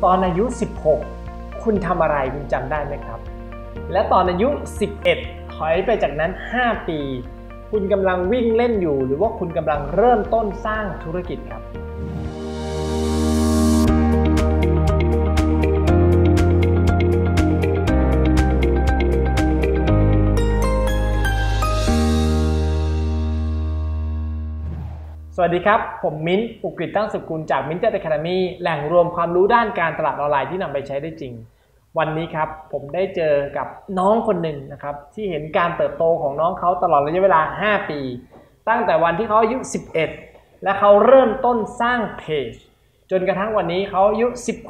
ตอนอายุ16คุณทำอะไรคุณจำได้ไหมครับและตอนอายุ11ถอยไปจากนั้น5ปีคุณกำลังวิ่งเล่นอยู่หรือว่าคุณกำลังเริ่มต้นสร้างธุรกิจครับสวัสดีครับผมมิ้นท์ อุกฤษ ตั้งสุกุลจาก Minter Academy แหล่งรวมความรู้ด้านการตลาดออนไลน์ที่นำไปใช้ได้จริงวันนี้ครับผมได้เจอกับน้องคนหนึ่งนะครับที่เห็นการเติบโตของน้องเขาตลอดระยะเวลา5ปีตั้งแต่วันที่เขาอายุ11และเขาเริ่มต้นสร้างเพจจนกระทั่งวันนี้เขาอายุ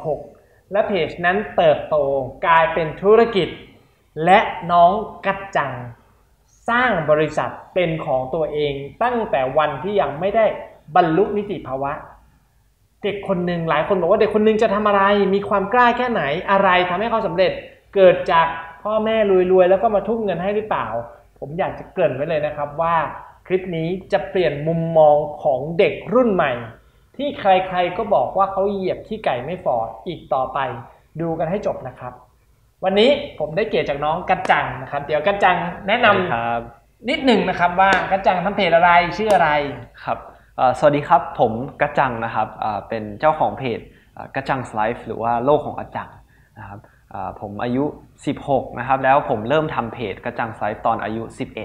16และเพจนั้นเติบโตกลายเป็นธุรกิจและน้องกัจจังสร้างบริษัทเป็นของตัวเองตั้งแต่วันที่ยังไม่ได้บรรลุนิติภาวะเด็กคนหนึ่งหลายคนบอกว่าเด็กคนหนึ่งจะทำอะไรมีความกล้าแค่ไหนอะไรทำให้เขาสำเร็จเกิดจากพ่อแม่รวยๆแล้วก็มาทุ่มเงินให้หรือเปล่าผมอยากจะเกริ่นไว้เลยนะครับว่าคลิปนี้จะเปลี่ยนมุมมองของเด็กรุ่นใหม่ที่ใครๆก็บอกว่าเขาเหยียบขี้ไก่ไม่ฟออีกต่อไปดูกันให้จบนะครับวันนี้ผมได้เกียรติจากน้องกัจจังนะครับเดี๋ยวกัจจังแนะนำนิดหนึ่งนะครับว่ากัจจังทำเพจอะไรชื่ออะไรครับสวัสดีครับผมกัจจังนะครับเป็นเจ้าของเพจกัจจังไลฟ์หรือว่าโลกของกัจจังนะครับผมอายุ16นะครับแล้วผมเริ่มทำเพจกัจจังไลฟ์ตอนอายุ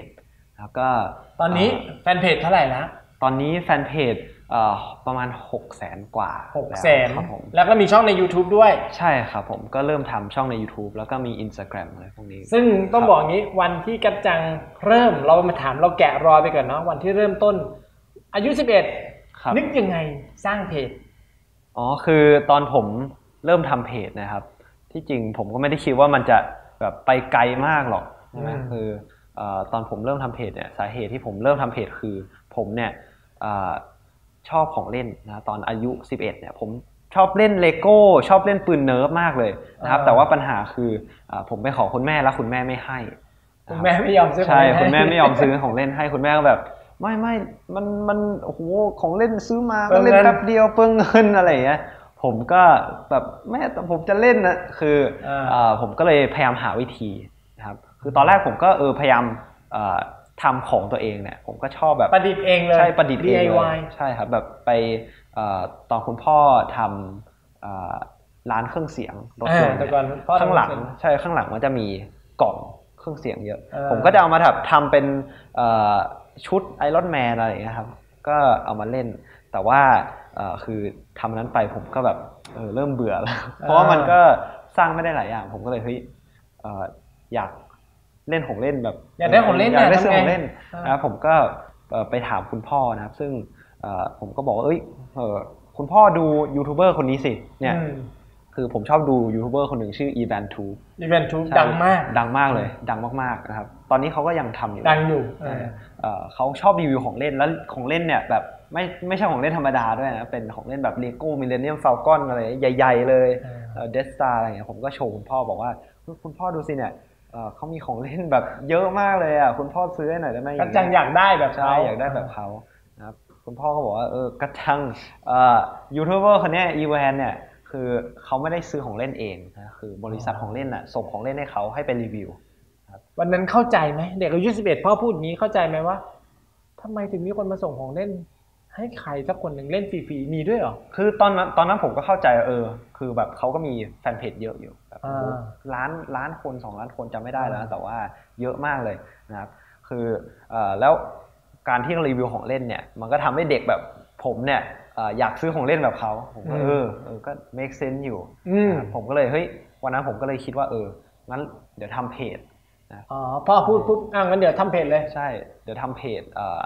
11แล้วก็ตอนนี้แฟนเพจเท่าไหร่แล้วตอนนี้แฟนเพจประมาณ 600,000 กว่า 600,000ครับผมแล้วก็มีช่องใน YouTube ด้วยใช่ครับผมก็เริ่มทำช่องใน YouTube แล้วก็มี Instagram อะไรพวกนี้ซึ่งต้องบอกงี้วันที่กัจจังเริ่มเรามาถามเราแกะรอยไปก่อนเนาะวันที่เริ่มต้นอายุ11นึกยังไงสร้างเพจคือตอนผมเริ่มทำเพจนะครับที่จริงผมก็ไม่ได้คิดว่ามันจะแบบไปไกลมากหรอกนะคือตอนผมเริ่มทำเพจเนี่ยสาเหตุที่ผมเริ่มทำเพจคือผมเนี่ยชอบของเล่นนะตอนอายุ11เนี่ยผมชอบเล่นเลโก้ชอบเล่นปืนเนิร์ฟมากเลยนะครับแต่ว่าปัญหาคือผมไปขอคุณแม่แล้วคุณแม่ไม่ให้คุณแม่ไม่ยอมซื้อใช่คุณแม่ไม่ยอมซื้อของเล่นให้คุณแม่ก็แบบไม่มันโอ้โหของเล่นซื้อมาก็เล่นแป๊บเดียวเปลืองเงินอะไรอย่างเงี้ยผมก็แบบแม่แต่ผมจะเล่นนะคือผมก็เลยพยายามหาวิธีนะครับคือตอนแรกผมก็พยายามทำของตัวเองเนี่ยผมก็ชอบแบบประดิษฐ์เองเลยใช่ประดิษฐ์เองเลยใช่ครับแบบไปตอนคุณพ่อทำร้านเครื่องเสียงรถยนต์ข้างหลังใช่ข้างหลังมันจะมีกล่องเครื่องเสียงเยอะผมก็จะเอามาทำเป็นชุดไอรอนแมนอะไรอย่างเงี้ยครับก็เอามาเล่นแต่ว่าคือทำนั้นไปผมก็แบบเริ่มเบื่อแล้วเพราะว่ามันก็สร้างไม่ได้หลายอย่างผมก็เลยอยากเล่นของเล่นแบบอยากได้ของเล่นอยากได้ซื้อของเล่นนะครับผมก็ไปถามคุณพ่อนะครับซึ่งผมก็บอกว่าคุณพ่อดูยูทูบเบอร์คนนี้สิเนี่ยคือผมชอบดูยูทูบเบอร์คนหนึ่งชื่อ Evan2 ดังมากเลยดังมากๆนะครับตอนนี้เขาก็ยังทำอยู่ดังอยู่เขาชอบรีวิวของเล่นแล้วของเล่นเนี่ยแบบไม่ใช่ของเล่นธรรมดาด้วยนะเป็นของเล่นแบบ Lego Millennium Falcon อะไรใหญ่ๆเลยDeath Star อะไรเงี้ยผมก็โชว์คุณพ่อบอกว่าคุณพ่อดูสิเนี่ยเขามีของเล่นแบบเยอะมากเลยอ่ะคุณพ่อซื้อให้หน่อยได้ไหมกัจจังอยากได้แบบเขาอยากได้แบบเขานะครับคุณพ่อก็บอกว่ากัจจังยูทูบเบอร์คนนี้อีแวนเนี่ยคือเขาไม่ได้ซื้อของเล่นเองนะคือบริษัทของเล่นน่ะส่งของเล่นให้เขาให้ไปรีวิววันนั้นเข้าใจไหมเด็กอายุ11พ่อพูดงี้เข้าใจไหมว่าทำไมถึงมีคนมาส่งของเล่นให้ใครสักคนหนึ่งเล่นฟรีๆมีด้วยเหรอคือตอนนั้นผมก็เข้าใจคือแบบเขาก็มีแฟนเพจเยอะอยู่แบบล้านคน2 ล้านคนจำไม่ได้แล้วแต่ว่าเยอะมากเลยนะครับคือแล้วการที่รีวิวของเล่นเนี่ยมันก็ทำให้เด็กแบบผมเนี่ยอยากซื้อของเล่นแบบเขาผมก็ก็ make sense อยู่ผมก็เลยเฮ้ยวันนั้นผมก็เลยคิดว่างั้นเดี๋ยวทำเพจนะพ่อพูดงั้นเดี๋ยวทำเพจเลยใช่เดี๋ยวทำเพจ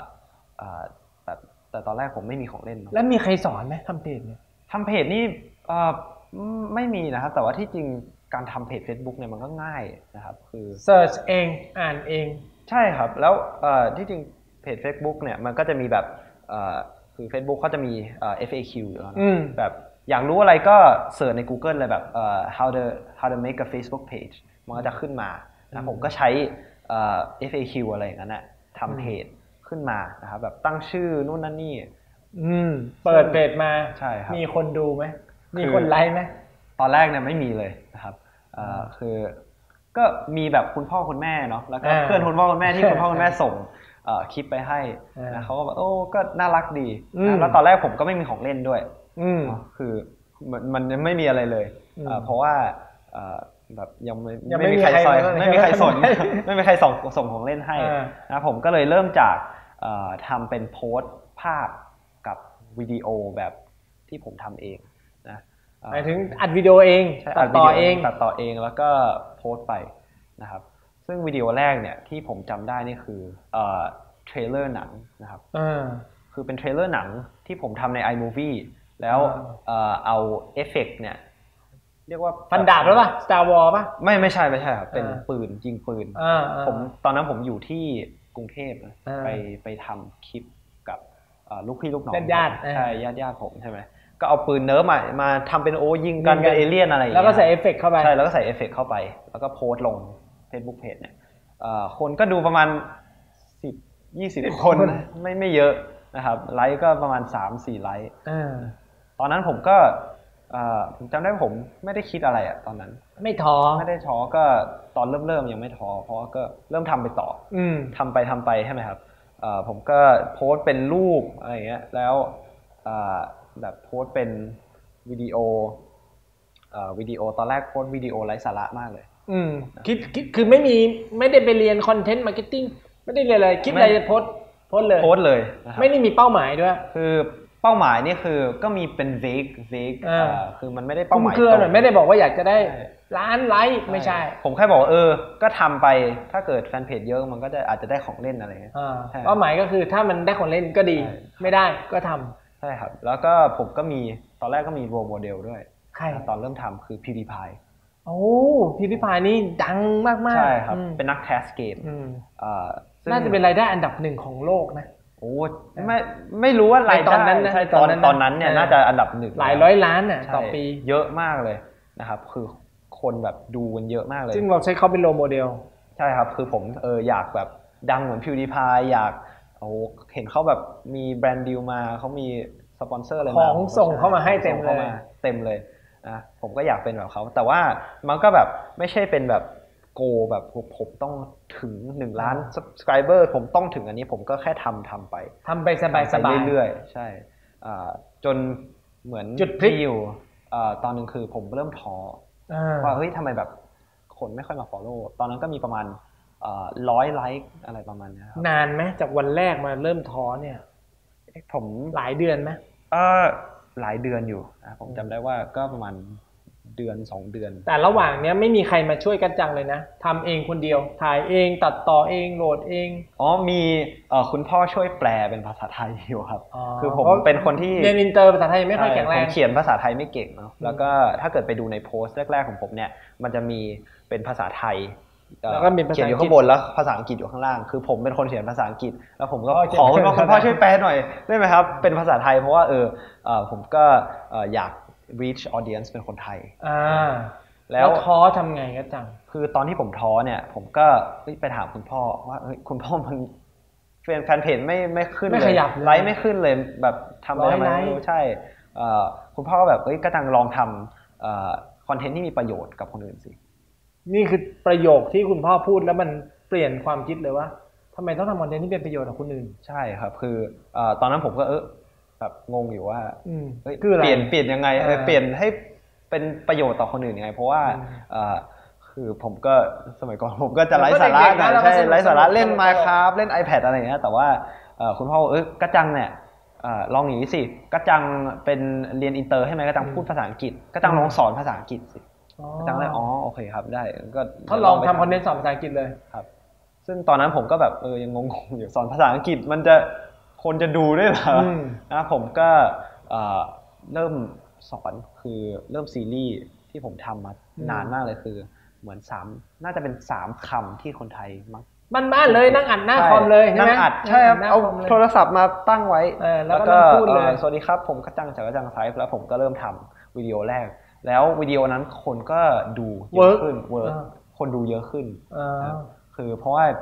แต่ตอนแรกผมไม่มีของเล่นแล้วมีใครสอนไหมทำเพจเนี่ยทำเพจนี่ไม่มีนะครับแต่ว่าที่จริงการทำเพจ Facebook เนี่ยมันก็ง่ายนะครับคือ search เองอ่านเองใช่ครับแล้วที่จริงเพจ Facebook เนี่ยมันก็จะมีแบบคือ Facebook เขาจะมีFAQ อยู่แล้วแบบอยากรู้อะไรก็เสิร์ชใน Google เลยแบบhow to make a Facebook page มันก็จะขึ้นมานะผมก็ใช้FAQ อะไรอย่างนั้นนะทำเพจขึ้นมานะครับแบบตั้งชื่อนู่นนั่นนี่เปิดเพจมาใช่ครับมีคนดูไหมมีคนไลค์ไหมตอนแรกเนี่ยไม่มีเลยนะครับคือก็มีแบบคุณพ่อคุณแม่เนาะแล้วก็เพื่อนคุณพ่อคุณแม่ที่คุณพ่อคุณแม่ส่งคลิปไปให้นะเขาก็บอกโอ้ก็น่ารักดีแล้วตอนแรกผมก็ไม่มีของเล่นด้วยคือมันไม่มีอะไรเลยเพราะว่าแบบยังไม่มีใครสนไม่มีใครส่งของเล่นให้นะผมก็เลยเริ่มจากทำเป็นโพสต์ภาพกับวิดีโอแบบที่ผมทำเองนะหมายถึงอัดวิดีโอเองตัดต่อเองแล้วก็โพสต์ไปนะครับซึ่งวิดีโอแรกเนี่ยที่ผมจำได้นี่คือเทรลเลอร์หนังนะครับคือเป็นเทรลเลอร์หนังที่ผมทำใน iMovie แล้วเอาเอฟเฟกต์เนี่ยเรียกว่าฟันดาบหรือเปล่า Star Wars ป่ะไม่ใช่ครับเป็นปืนยิงปืนผมตอนนั้นผมอยู่ที่กรุงเทพไปทำคลิปกับลูกพี่ลูกน้องญาติใช่ญาติผมใช่ไหมก็เอาปืนเนิร์ฟมาทำเป็นยิงกันเป็นเอเลี่ยนอะไรอย่างเงี้ยแล้วก็ใส่เอฟเฟกต์เข้าไปใช่แล้วก็ใส่เอฟเฟกต์เข้าไปแล้วก็โพสต์ลง Facebook Page เนี่ยคนก็ดูประมาณ10-20 คนไม่เยอะนะครับไลค์ก็ประมาณ 3-4 ไลค์ตอนนั้นผมก็ผมจำได้ผมไม่ได้คิดอะไรตอนนั้นไม่ท้อก็ตอนเริ่มยังไม่ท้อเพราะก็เริ่มทำไปต่อทำไปใช่ไหมครับผมก็โพสต์เป็นรูปอะไรอย่างเงี้ยแล้วแบบโพสต์เป็นวิดีโอตอนแรกโพสต์วิดีโอไร้สาระมากเลยคิดคือไม่ได้ไปเรียนคอนเทนต์มาร์เก็ตติ้งไม่ได้เรียนอะไรคิดอะไรโพสต์เลยไม่ได้มีเป้าหมายด้วยคือเป้าหมายนี่คือก็มีเป็น vague คือมันไม่ได้เป้าหมายตรงไม่ได้บอกว่าอยากจะได้ล้านไลค์ไม่ใช่ผมแค่บอกก็ทำไปถ้าเกิดแฟนเพจเยอะมันก็อาจจะได้ของเล่นอะไรเงี้ยเป้าหมายก็คือถ้ามันได้ของเล่นก็ดีไม่ได้ก็ทำใช่ครับแล้วก็ผมก็มีตอนแรกก็มีโรลโมเดลด้วยใครตอนเริ่มทำคือ PewDiePie โอ้PewDiePieนี่ดังมากๆใช่ครับเป็นนักแคสเกมน่าจะเป็นรายได้อันดับ1ของโลกนะโอ้ไม่รู้ว่ารายได้ตอนนั้นเนี่ยน่าจะอันดับ1 หลายร้อยล้านต่อปีเยอะมากเลยนะครับคือคนแบบดูกันเยอะมากเลยซึ่งเราใช้เขาเป็นโรลโมเดลใช่ครับคือผมอยากแบบดังเหมือน PewDiePie อยากเห็นเขาแบบมีแบรนด์ดีลมาเขามีสปอนเซอร์อะไรมาของส่งเข้ามาให้เต็มเลยนะผมก็อยากเป็นแบบเขาแต่ว่ามันก็แบบไม่ใช่เป็นแบบโกแบบผมต้องถึง1 ล้าน subscriber ผมต้องถึงอันนี้ผมก็แค่ทำไปสบายเรื่อยๆใช่จนเหมือนจุดพลิกอยู่ตอนนึงคือผมเริ่มท้อว่าเฮ้ยทำไมแบบคนไม่ค่อยมา follow ตอนนั้นก็มีประมาณ100 ไลค์อะไรประมาณนี้ครับนานไหมจากวันแรกมาเริ่มท้อเนี่ยผมหลายเดือนไหมหลายเดือนอยู่ผมจำได้ว่าก็ประมาณเดือน2 เดือนแต่ระหว่างนี้ไม่มีใครมาช่วยกันจังเลยนะทำเองคนเดียวถ่ายเองตัดต่อเองโหลดเองมีคุณพ่อช่วยแปลเป็นภาษาไทยอยู่ครับคือผมเป็นคนที่เรียนอินเตอร์ภาษาไทยไม่ค่อยแข็งแรงผมเขียนภาษาไทยไม่เก่งเนาะแล้วก็ถ้าเกิดไปดูในโพสต์แรกๆของผมเนี่ยมันจะมีเป็นภาษาไทยแล้วก็มีเขียนอยู่ข้างบนแล้วภาษาอังกฤษอยู่ข้างล่างคือผมเป็นคนเขียนภาษาอังกฤษแล้วผมก็ขอคุณพ่อช่วยแปลหน่อยได้ไหมครับเป็นภาษาไทยเพราะว่าผมก็อยาก reach audience เป็นคนไทยแล้วท้อทำไงก็จังคือตอนที่ผมท้อเนี่ยผมก็ไปถามคุณพ่อว่าคุณพ่อมันแฟนเพจไม่ขึ้นเลยไลค์ไม่ขึ้นเลยแบบทำไปทำไมใช่คุณพ่อก็แบบก็จังลองทำคอนเทนต์ที่มีประโยชน์กับคนอื่นสินี่คือประโยคที่คุณพ่อพูดแล้วมันเปลี่ยนความคิดเลยว่าทำไมต้องทำคอนเทนต์ที่เป็นประโยชน์กับคนอื่นใช่ครับคือตอนนั้นผมก็แบบงงอยู่ว่าเปลี่ยนยังไงเปลี่ยนให้เป็นประโยชน์ต่อคนอื่นยังไงเพราะว่าคือผมก็สมัยก่อนผมก็จะไร้สาระใช่ไร้สาระเล่น Minecraft เล่น iPad อะไรอย่างเงี้ยแต่ว่าคุณพ่อกัจจังเนี่ยลองอย่างนี้สิกัจจังเป็นเรียนอินเตอร์ใช่ไหมกัจจังพูดภาษาอังกฤษกัจจังลองสอนภาษาอังกฤษสิกัจจังเลยโอเคครับได้ก็ทดลองทำคอนเทนต์สอนภาษาอังกฤษเลยครับซึ่งตอนนั้นผมก็แบบยังงงอยู่สอนภาษาอังกฤษมันจะคนจะดูได้เหรอนะผมก็เริ่มสอนคือเริ่มซีรีส์ที่ผมทำมานานมากเลยคือเหมือนน่าจะเป็น3 คำที่คนไทยมักบ้านเลยนั่งอัดหน้าคอมเลยใช่ไหมนั่งอัดใช่ครับเอาโทรศัพท์มาตั้งไว้แล้วก็พูดเลยสวัสดีครับผมกัจจังจากกัจจังไทป์แล้วผมก็เริ่มทำวิดีโอแรกแล้ววิดีโอนั้นคนก็ดูเยอะขึ้นคนดูเยอะขึ้นคือเพราะว่า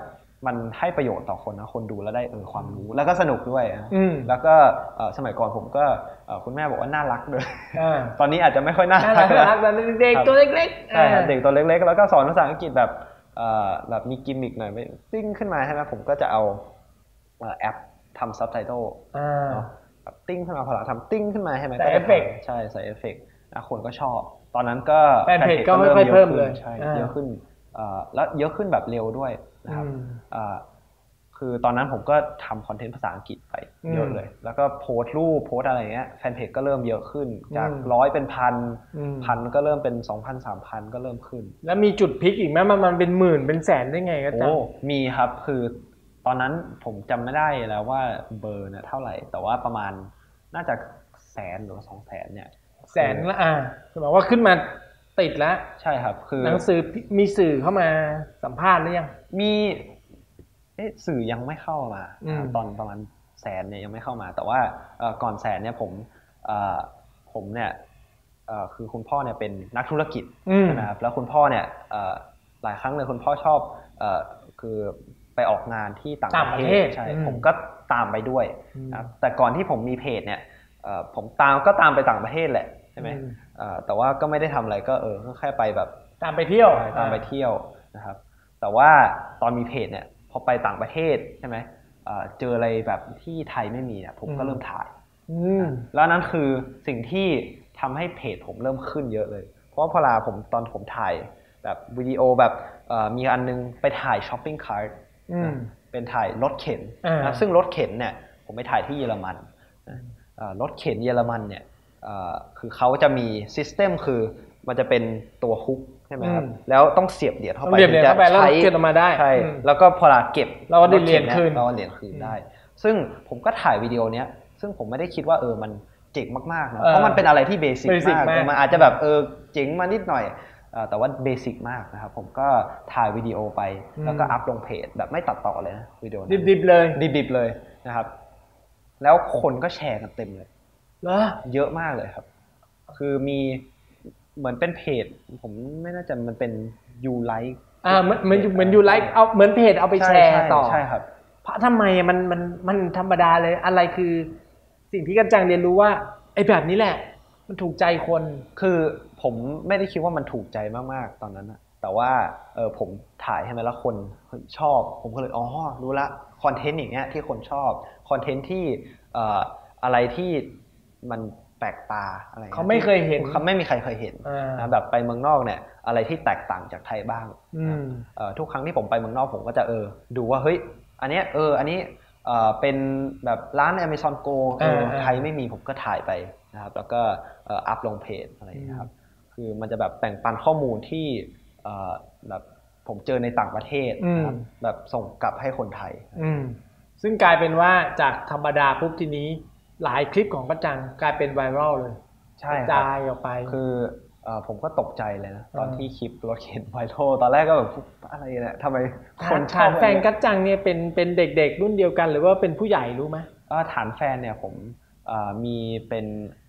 มันให้ประโยชน์ต่อคนนะคนดูแล้วได้ความรู้แล้วก็สนุกด้วยแล้วก็สมัยก่อนผมก็คุณแม่บอกว่าน่ารักด้วยตอนนี้อาจจะไม่ค่อยน่ารักแต่เด็กตัวเล็กๆใช่เด็กตัวเล็กๆแล้วก็สอนภาษาอังกฤษแบบมีกิมมิกหน่อยไม่ติ้งขึ้นมาใช่ไหมผมก็จะเอาแอปทำซับไตเติลแบบติ้งขึ้นมาพอเราทำติ้งขึ้นมาใช่ไหมใส่เอฟเฟกต์ใช่ใส่เอฟเฟกต์คนก็ชอบตอนนั้นก็แฟนเพจก็ค่อยๆเพิ่มเลยใช่เยอะขึ้นแล้วเยอะขึ้นแบบเร็วด้วยนะครับคือตอนนั้นผมก็ทำคอนเทนต์ภาษาอังกฤษไปเยอะเลยแล้วก็โพสต์รูปโพสต์อะไรเงี้ยแฟนเพจก็เริ่มเยอะขึ้นจาก100เป็นพันก็เริ่มเป็น 2,000 3,000 ก็เริ่มขึ้นแล้วมีจุดพลิกอีกไหมมันเป็นหมื่นเป็นแสนได้ไงก็จังมีครับคือตอนนั้นผมจำไม่ได้แล้วว่าเบอร์เนี่ยเท่าไหร่แต่ว่าประมาณน่าจะ100,000หรือ200,000เนี่ยแสนละคือบอกว่าขึ้นมาติดแล้วใช่ครับคือหนังสือมีสื่อเข้ามาสัมภาษณ์หรือยังมีสื่อยังไม่เข้ามาตอนประมาณ100,000เนี่ยยังไม่เข้ามาแต่ว่าก่อน100,000เนี่ยผมเนี่ยคือคุณพ่อเนี่ยเป็นนักธุรกิจนะครับแล้วคุณพ่อเนี่ยหลายครั้งเลยคุณพ่อชอบคือไปออกงานที่ต่างประเทศใช่ผมก็ตามไปด้วยนะครับแต่ก่อนที่ผมมีเพจเนี่ยผมตามไปต่างประเทศแหละใช่ไหมแต่ว่าก็ไม่ได้ทำอะไรก็แค่ไปแบบตามไปเที่ยวนะครับแต่ว่าตอนมีเพจเนี่ยพอไปต่างประเทศใช่ไหมเจออะไรแบบที่ไทยไม่มีเนี่ยผมก็เริ่มถ่ายแล้วนั่นคือสิ่งที่ทำให้เพจผมเริ่มขึ้นเยอะเลยเพราะพอตอนผมถ่ายแบบวิดีโอแบบมีอันนึงไปถ่ายช้อปปิ้งคาร์ทเป็นถ่ายรถเข็นนะซึ่งรถเข็นเนี่ยผมไปถ่ายที่เยอรมันรถเข็นเยอรมันเนี่ยคือเขาจะมีซิสเต็มคือมันจะเป็นตัวฮุกใช่ไหมครับแล้วต้องเสียบเหรียญเข้าไปถึงจะใช้เก็บออกมาได้ใช่แล้วก็พอเก็บเราได้เหรียญคืนได้ซึ่งผมก็ถ่ายวิดีโอเนี้ยซึ่งผมไม่ได้คิดว่ามันเจ๋งมากๆนะเพราะมันเป็นอะไรที่เบสิกมากมันอาจจะแบบเจ๋งมานิดหน่อยแต่ว่าเบสิกมากนะครับผมก็ถ่ายวิดีโอไปแล้วก็อัพลงเพจแบบไม่ตัดต่อเลยนะวิดีโอดิบๆเลยดิบๆเลยนะครับแล้วคนก็แชร์กันเต็มเลยเยอะมากเลยครับคือมีเหมือนเป็นเพจผมไม่น่าจะมันเป็นยูไลค์เหมือนยูไลค์เอาเหมือนเพจเอาไปแชร์ต่อใช่ครับเพราะทำไมมันธรรมดาเลยอะไรคือสิ่งที่กันจังเรียนรู้ว่าไอ้แบบนี้แหละมันถูกใจคนคือผมไม่ได้คิดว่ามันถูกใจมากๆตอนนั้นนะแต่ว่าผมถ่ายให้มันแล้วคนชอบผมก็เลยรู้ละคอนเทนต์อย่างเงี้ยที่คนชอบคอนเทนต์ที่อะไรที่มันแปลกตาอะไรเขาไม่เคยเห็นเขาไม่มีใครเคยเห็นนะแบบไปเมืองนอกเนี่ยอะไรที่แตกต่างจากไทยบ้างทุกครั้งที่ผมไปเมืองนอกผมก็จะดูว่าเฮ้ยอันนี้อันนี้เป็นแบบร้าน Amazon Go ไทยไม่มีผมก็ถ่ายไปนะครับแล้วก็อัพลงเพจอะไรอย่างเงี้ยครับคือมันจะแบบแบ่งปันข้อมูลที่แบบผมเจอในต่างประเทศนะครับแบบส่งกลับให้คนไทยซึ่งกลายเป็นว่าจากธรรมดาปุ๊บทีนี้หลายคลิปของป้าจังกลายเป็นไวรัลเลยใช่จ่ายออกไปคือผมก็ตกใจเลยนะตอนที่คลิปรถเข็นไวรัลตอนแรกก็แบบอะไรเนี่ยทำไมคนชอบแฟนกัจจังเนี่ยเป็นเด็กๆรุ่นเดียวกันหรือว่าเป็นผู้ใหญ่รู้ไหมฐานแฟนเนี่ยผมมีเป็น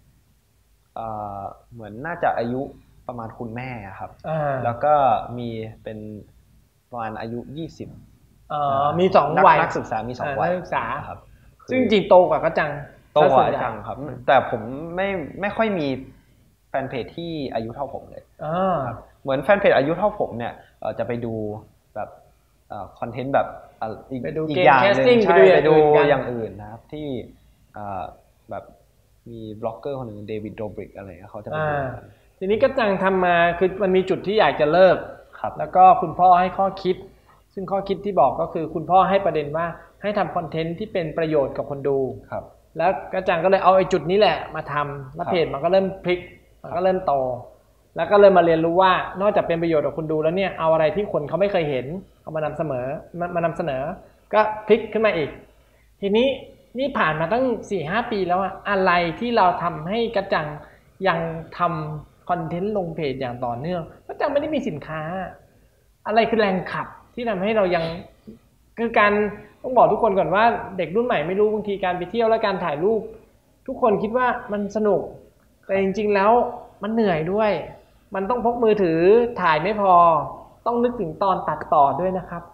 เหมือนน่าจะอายุประมาณคุณแม่ครับแล้วก็มีเป็นประมาณอายุ20 มี2วัยนักศึกษามี2วัยนักศึกษาครับซึ่งจริงโตกว่ากัจจังโตกว่าจังครับแต่ผมไม่ค่อยมีแฟนเพจที่อายุเท่าผมเลยเหมือนแฟนเพจอายุเท่าผมเนี่ยจะไปดูแบบคอนเทนต์แบบอีกอย่างนึงใช่ไปดูอย่างอื่นนะครับที่แบบมีบล็อกเกอร์คนหนึ่งเดวิดโดบริกอะไรเขาจะไปดูทีนี้กัจจังทำมาคือมันมีจุดที่อยากจะเลิกแล้วก็คุณพ่อให้ข้อคิดซึ่งข้อคิดที่บอกก็คือคุณพ่อให้ประเด็นว่าให้ทำคอนเทนต์ที่เป็นประโยชน์กับคนดูแล้วกัจจังก็เลยเอาไอ้จุดนี้แหละมาทำแล้วเพจมันก็เริ่มพลิกมันก็เริ่มโตแล้วก็เลยมาเรียนรู้ว่านอกจากเป็นประโยชน์กับคนดูแล้วเนี่ยเอาอะไรที่คนเขาไม่เคยเห็นเอามานำเสนอก็พลิกขึ้นมาอีกทีนี้นี่ผ่านมาตั้ง 4-5 ปีแล้วอะไรที่เราทำให้กัจจังยังทำคอนเทนต์ลงเพจอย่างต่อเนื่องกัจจังไม่ได้มีสินค้าอะไรคือแรงขับที่ทำให้เรายังคือการต้องบอกทุกคนก่อนว่าเด็กรุ่นใหม่ไม่รู้บางทีการไปเที่ยวและการถ่ายรูปทุกคนคิดว่ามันสนุกแต่จริงๆแล้วมันเหนื่อยด้วยมันต้องพกมือถือถ่ายไม่พอต้องนึกถึงตอนตัดต่อด้วยนะครับ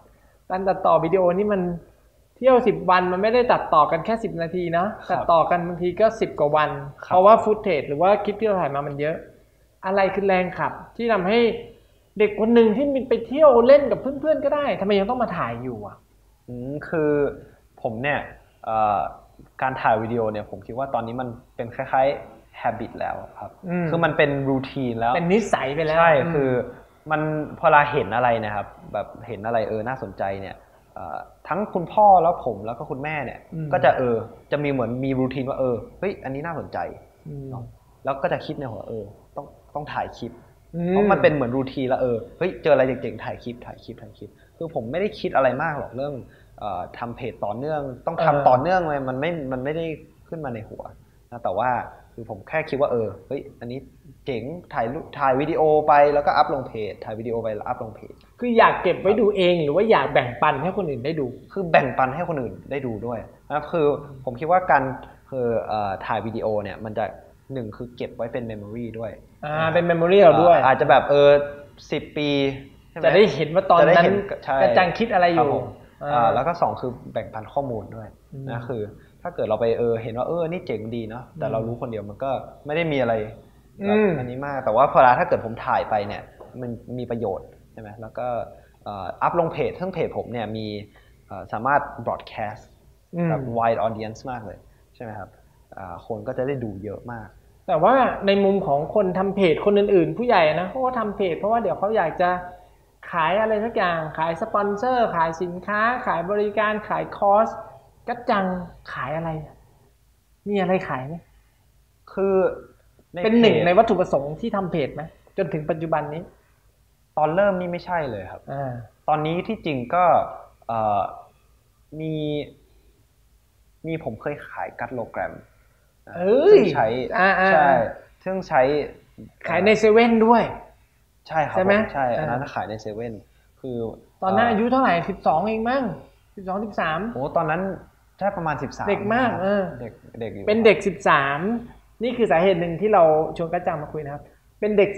การตัดต่อวิดีโอนี่มันเที่ยว10 วันมันไม่ได้ตัดต่อกันแค่10 นาทีนะตัดต่อกันบางทีก็10 กว่าวันเพราะว่าฟุตเทจหรือว่าคลิปที่เราถ่ายมามันเยอะอะไรคือแรงขับที่ทำให้เด็กคนหนึ่งที่มีไปเที่ยวเล่นกับเพื่อนๆก็ได้ทำไมยังต้องมาถ่ายอยู่อ่ะคือผมเนี่ยการถ่ายวิดีโอเนี่ยผมคิดว่าตอนนี้มันเป็นคล้ายๆ habit แล้วครับคือมันเป็นรูทีนแล้วเป็นนิสัยไปแล้วใช่คือมันพอเราเห็นอะไรนะครับแบบเห็นอะไรน่าสนใจเนี่ยทั้งคุณพ่อแล้วผมแล้วก็คุณแม่เนี่ยก็จะจะมีเหมือนมีรูทีนว่าเฮ้ยอันนี้น่าสนใจแล้วก็จะคิดในหัวต้องถ่ายคลิปเพราะมันเป็นเหมือนรูทีนแล้วเฮ้ยเจออะไรเจ๋งๆถ่ายคลิปคือผมไม่ได้คิดอะไรมากหรอกเรื่องทำเพจต่อเนื่องต้องทำต่อเนื่องเลยมันไม่ได้ขึ้นมาในหัวนะแต่ว่าคือผมแค่คิดว่าเฮ้ยอันนี้เจ๋งถ่ายวิดีโอไปแล้วก็อัพลงเพจถ่ายวิดีโอไปแล้วอัพลงเพจคืออยากเก็บไว้ดูเองหรือว่าอยากแบ่งปันให้คนอื่นได้ดูคือแบ่งปันให้คนอื่นได้ดูด้วยนะคือผมคิดว่าการถ่ายวิดีโอเนี่ยมันจะ1คือเก็บไว้เป็นเมมโมรีด้วยเป็นเมมโมรีเราด้วยอาจจะแบบ10 ปีจะได้เห็นว่าตอนนั้นกระจังคิดอะไรอยู่แล้วก็2คือแบ่งปันข้อมูลด้วยนะคือถ้าเกิดเราไปเห็นว่านี่เจ๋งดีเนาะแต่เรารู้คนเดียวมันก็ไม่ได้มีอะไรอันนี้มากแต่ว่าพอถ้าเกิดผมถ่ายไปเนี่ยมันมีประโยชน์ใช่ไหมแล้วก็อัพลงเพจซึ่งเพจผมเนี่ยมีสามารถ broadcast แบบ wide audience มากเลยใช่ไหมครับคนก็จะได้ดูเยอะมากแต่ว่าในมุมของคนทำเพจคนอื่นๆผู้ใหญ่นะเขาก็ทำเพจเพราะว่าเดี๋ยวเขาอยากจะขายอะไรสักอย่างขายสปอนเซอร์ขายสินค้าขายบริการขายคอร์สกัจจังขายอะไรมีอะไรขายไหมคือเป็นหนึ่งในวัตถุประสงค์ที่ทำเพจไหมจนถึงปัจจุบันนี้ตอนเริ่มนี่ไม่ใช่เลยครับตอนนี้ที่จริงก็มีผมเคยขายกัตโลแกรมซึ่งใช้ซึ่งใช้ขายในเซเว่นด้วยใช่ครับใช่ไหมใช่อันนั้นขายในเซเว่นคือตอนนั้นอายุเท่าไหร่12เองมั้ง12 13 โอ้ตอนนั้นใช่ประมาณ13 เด็กมากเด็กอยู่เป็นเด็ก13นี่คือสาเหตุหนึ่งที่เราชวนกัจจังมาคุยนะครับเป็นเด็ก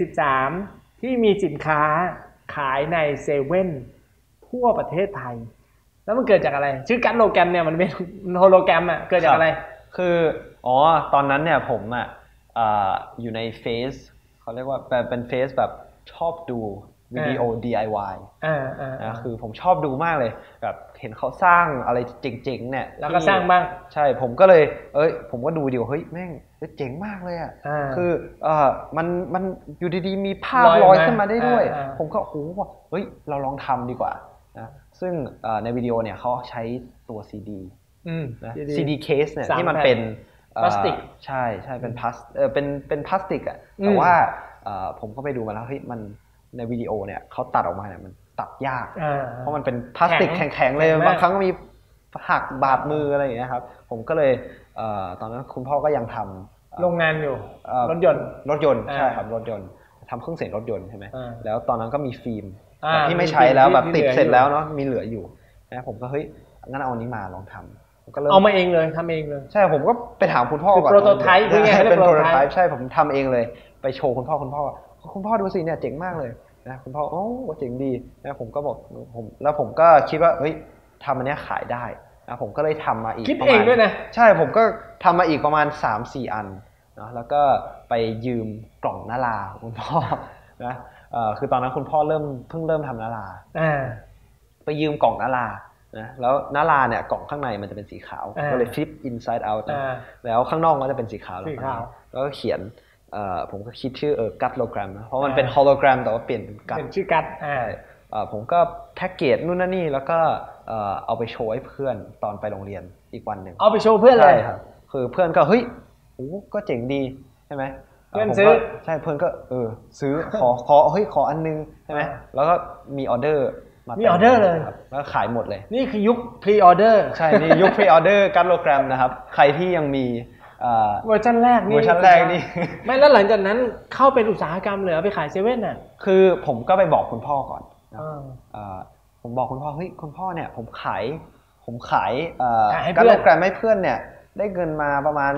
13ที่มีสินค้าขายในเซเว่นทั่วประเทศไทยแล้วมันเกิดจากอะไรชื่อกัตโลแกรมเนี่ยมันเป็นโฮโลแกรมเกิดจากอะไรคือตอนนั้นเนี่ยผมอยู่ในเฟซเขาเรียกว่าเป็นเฟซแบบชอบดูวิดีโอ DIY นะคือผมชอบดูมากเลยแบบเห็นเขาสร้างอะไรเจ๋งๆเนี่ยแล้วก็สร้างบ้างใช่ผมก็เลยผมก็ดูวิดีโอเฮ้ยแม่งเจ๋งมากเลยคือมันอยู่ดีๆมีภาพลอยขึ้นมาได้ด้วยผมก็โอ้โหเฮ้ยเราลองทำดีกว่านะซึ่งในวิดีโอเนี่ยเขาใช้ตัว CD นะ CD case เนี่ยที่มันเป็นพลาสติกใช่เป็นพลาสติกแต่ว่าผมก็ไปดูมาแล้วเฮ้ยมันในวิดีโอเนี่ยเขาตัดออกมาเนี่ยมันตัดยากเพราะมันเป็นพลาสติกแข็งๆเลยบางครั้งมีหักบาดมืออะไรอย่างเงี้ยครับผมก็เลยตอนนั้นคุณพ่อก็ยังทำโรงงานอยู่รถยนต์ใช่ครับรถยนต์ทำเครื่องเสียงรถยนต์ใช่ไหมแล้วตอนนั้นก็มีฟิล์มที่ไม่ใช้แล้วแบบติดเสร็จแล้วเนาะมีเหลืออยู่นะผมก็เฮ้ยงั้นเอาอันนี้มาลองทำเอามาเองเลยทำเองเลยใช่ผมก็ไปถามคุณพ่อก่อนโปรโตไทป์เป็นโปรโตไทป์ใช่ผมทำเองเลยไปโชว์คุณพ่อดูสิเนี่ยเจ๋งมากเลยนะคุณพ่อโอ้เจ๋งดีนะผมก็บอกแล้วผมก็คิดว่าเฮ้ยทำอันนี้ขายได้นะผมก็เลยทำมาอีกคิดเองด้วยนะใช่ผมก็ทำมาอีกประมาณ 3-4 อันนะแล้วก็ไปยืมกล่องนาราคุณพ่อนะคือตอนนั้นคุณพ่อเพิ่งเริ่มทำนาราไปยืมกล่องนารานะแล้วนาราเนี่ยกล่องข้างในมันจะเป็นสีขาวก็เลย flip inside out แล้วข้างนอกก็จะเป็นสีขาวแล้วก็เขียนผมก็คิดชื่อกัตโลแกรมนะเพราะมันเป็นโฮโลแกรมแต่ว่าเปลี่ยนเป็นกัตเป็นชื่อกัตผมก็แพ็กเกจนู่นนั่นนี่แล้วก็เอาไปโชว์ให้เพื่อนตอนไปโรงเรียนอีกวันหนึ่งเอาไปโชว์เพื่อนเลยครับคือเพื่อนก็เฮ้ยโอ้ก็เจ๋งดีใช่ไหมเพื่อนซื้อใช่เพื่อนก็ซื้อขออันนึงใช่ไหมแล้วก็มีออเดอร์เลยแล้วขายหมดเลยนี่คือยุคพรีออเดอร์ใช่นี่ยุคพรีออเดอร์กัตโลแกรมนะครับใครที่ยังมีเวอร์ชันแรกนี่ไม่แล้วหลังจากนั้นเข้าเป็นอุตสาหกรรมเลยไปขายเซเว่นน่ะคือผมก็ไปบอกคุณพ่อก่อนผมบอกคุณพ่อเฮ้ยคุณพ่อเนี่ยผมขายกัตโลแกรมให้เพื่อนเนี่ยได้เงินมาประมาณ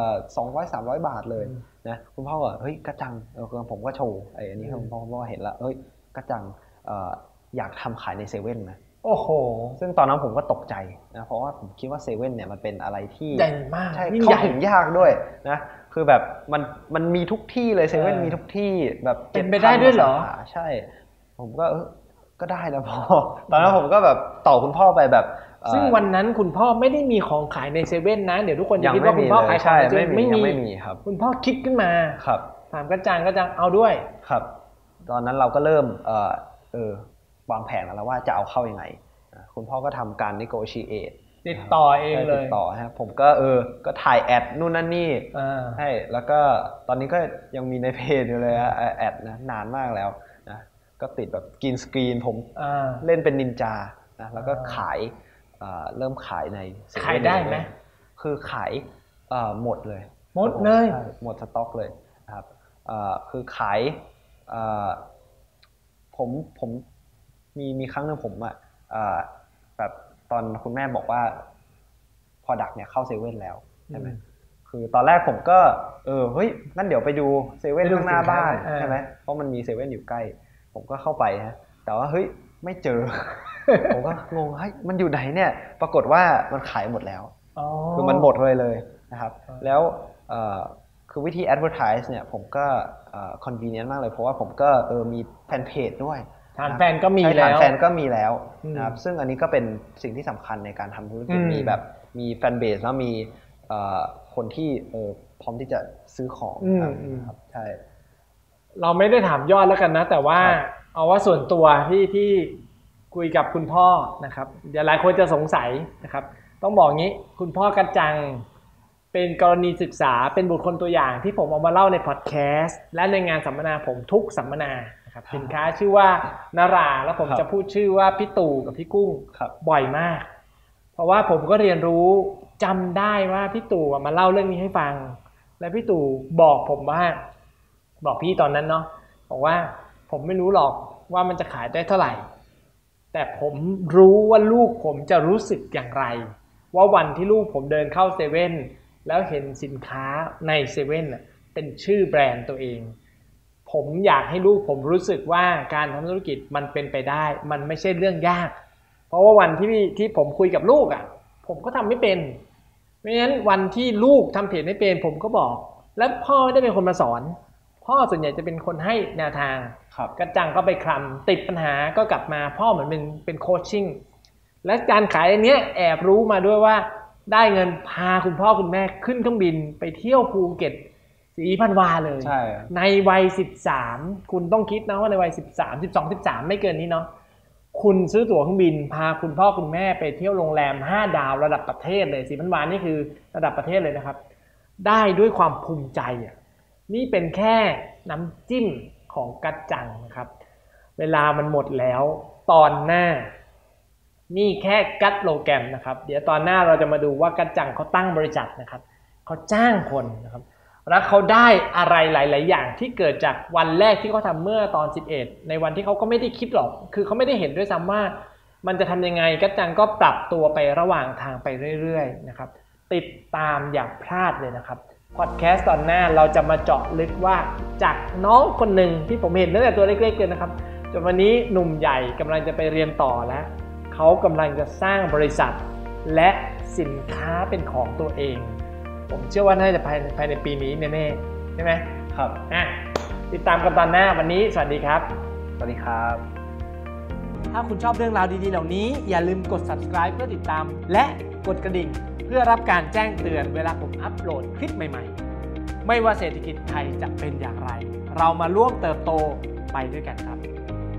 200-300 บาทเลยนะคุณพ่อบอกเฮ้ยกระจังผมก็โชว์อันนี้คุณพ่อเห็นแล้วเฮ้ยกระจังอยากทำขายในเซเว่นนะโอ้โหซึ่งตอนนั้นผมก็ตกใจนะเพราะว่าผมคิดว่าเซเว่นเนี่ยมันเป็นอะไรที่ใหญ่มากใช่เข้าถึงยากด้วยนะคือแบบมันมีทุกที่เลยเซเว่นมีทุกที่แบบเป็นไปได้ด้วยเหรอใช่ผมก็ก็ได้นะพ่อตอนนั้นผมก็แบบต่อคุณพ่อไปแบบซึ่งวันนั้นคุณพ่อไม่ได้มีของขายในเซเว่นนะเดี๋ยวทุกคนจะคิดว่าคุณพ่อขายของในเซเว่นไม่มีครับคุณพ่อคิดขึ้นมาครับถามกระจังเอาด้วยครับตอนนั้นเราก็เริ่มวางแผนแล้วว่าจะเอาเข้ายังไงคุณพ่อก็ทำการ negotiate ติดต่อเองเลยติดต่อครับผมก็ก็ถ่ายแอดนู่นนั่นนี่ให้แล้วก็ตอนนี้ก็ยังมีในเพจอยู่เลยแอดนะนานมากแล้วนะก็ติดแบบกินสกรีนผมเล่นเป็นนินจานะแล้วก็ขายเริ่มขายในขายได้ไหมคือขายหมดเลยหมดสต็อกเลยนะครับคือขายผมมีครั้งนึงผมแบบตอนคุณแม่บอกว่า product เนี่ยเข้าเซเว่นแล้วใช่ไหมคือตอนแรกผมก็เฮ้ยงั้นเดี๋ยวไปดูเซเว่นข้างหน้าบ้านใช่ไหมเพราะมันมีเซเว่นอยู่ใกล้ผมก็เข้าไปฮะแต่ว่าเฮ้ยไม่เจอ ผมก็งงเฮ้ยมันอยู่ไหนเนี่ยปรากฏว่ามันขายหมดแล้วคือมันหมดเลยนะครับแล้วคือวิธี advertise เนี่ยผมก็convenient มากเลยเพราะว่าผมก็มีแฟนเพจด้วยฐานแฟนก็มีแล้วฐานแฟนก็มีแล้วนะครับซึ่งอันนี้ก็เป็นสิ่งที่สำคัญในการทำธุรกิจมีแบบมีแฟนเบสแล้วมีคนที่พร้อมที่จะซื้อของครับใช่เราไม่ได้ถามยอดแล้วกันนะแต่ว่าเอาว่าส่วนตัวที่คุยกับคุณพ่อนะครับเดี๋ยวหลายคนจะสงสัยนะครับต้องบอกงี้คุณพ่อกระจังเป็นกรณีศึกษาเป็นบุคคลตัวอย่างที่ผมเอามาเล่าในพอดแคสต์และในงานสัมมนาผมทุกสัมมนานะครับสินค้าชื่อว่านาราแล้วผมจะพูดชื่อว่าพี่ตู่กับพี่กุ้งบ่อยมากเพราะว่าผมก็เรียนรู้จำได้ว่าพี่ตู่มาเล่าเรื่องนี้ให้ฟังและพี่ตู่บอกผมว่าบอกพี่ตอนนั้นเนาะบอกว่าผมไม่รู้หรอกว่ามันจะขายได้เท่าไหร่แต่ผมรู้ว่าลูกผมจะรู้สึกอย่างไรว่าวันที่ลูกผมเดินเข้าเซเว่นแล้วเห็นสินค้าในเซเว่นเป็นชื่อแบรนด์ตัวเองผมอยากให้ลูกผมรู้สึกว่าการทำธุรกิจมันเป็นไปได้มันไม่ใช่เรื่องยากเพราะว่าวันที่ผมคุยกับลูกผมก็ทำไม่เป็นเพราะฉะนั้นวันที่ลูกทำเพจไม่เป็นผมก็บอกและพ่อไม่ได้เป็นคนมาสอนพ่อส่วนใหญ่จะเป็นคนให้แนวทางกระจังก็ไปคลำติดปัญหาก็กลับมาพ่อเหมือนเป็นโคชชิ่งและการขายอันนี้แอบรู้มาด้วยว่าได้เงินพาคุณพ่อคุณแม่ขึ้นเครื่องบินไปเที่ยวภูเก็ต4,000 วาเลยในวัย13คุณต้องคิดนะว่าในวัย13 12 13ไม่เกินนี้เนาะคุณซื้อตั๋วเครื่องบินพาคุณพ่อคุณแม่ไปเที่ยวโรงแรม5 ดาวระดับประเทศเลย4,000 วานี่คือระดับประเทศเลยนะครับได้ด้วยความภูมิใจนี่เป็นแค่น้ำจิ้มของกัจจังนะครับเวลามันหมดแล้วตอนหน้านี่แค่กัจโลแกรมนะครับเดี๋ยวตอนหน้าเราจะมาดูว่ากัจจังเขาตั้งบริษัทนะครับเขาจ้างคนนะครับแล้วเขาได้อะไรหลายๆอย่างที่เกิดจากวันแรกที่เขาทำเมื่อตอน11ในวันที่เขาก็ไม่ได้คิดหรอกคือเขาไม่ได้เห็นด้วยซ้ำว่ามันจะทำยังไงกัจจังก็ปรับตัวไประหว่างทางไปเรื่อยๆนะครับติดตามอย่าพลาดเลยนะครับพอดแคสต์ตอนหน้าเราจะมาเจาะลึกว่าจากน้องคนหนึ่งที่ผมเห็นตั้งแต่ตัวเล็กๆเลยนะครับจนวันนี้หนุ่มใหญ่กำลังจะไปเรียนต่อแล้วเขากำลังจะสร้างบริษัทและสินค้าเป็นของตัวเองผมเชื่อว่าน่าจะภายในปีนี้แน่ๆใช่ไหมครับติดตามกันตอนหน้าวันนี้สวัสดีครับสวัสดีครับถ้าคุณชอบเรื่องราวดีๆเหล่านี้อย่าลืมกด subscribe เพื่อติดตามและกดกระดิ่งเพื่อรับการแจ้งเตือนเวลาผมอัปโหลดคลิปใหม่ๆไม่ว่าเศรษฐกิจไทยจะเป็นอย่างไรเรามาร่วมเติบโตไปด้วยกันครับ